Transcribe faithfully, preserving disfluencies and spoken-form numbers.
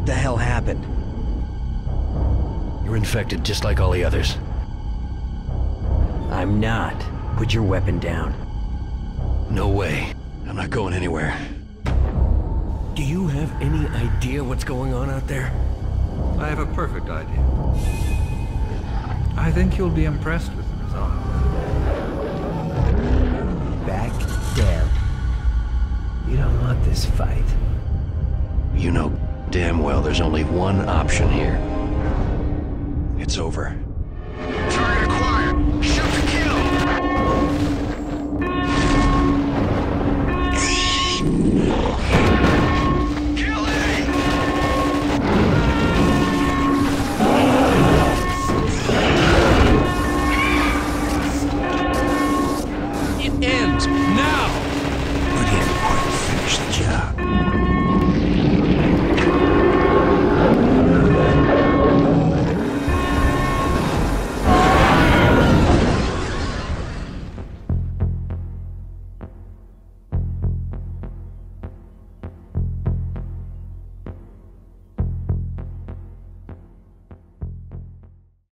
the hell happened? You're infected just like all the others. I'm not. Put your weapon down. No way. I'm not going anywhere. Do you have any idea what's going on out there? I have a perfect idea. I think you'll be impressed with the result. Back down. You don't want this fight. You know damn well there's only one option here. It's over. Target acquired. Shoot to kill. Kill it. It ends